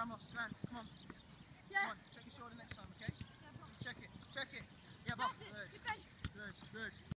Ramos, Grants, come on. Yeah. Come on, check your shoulder next time, okay? Check it, check it. Yeah, boss. Good, good, good.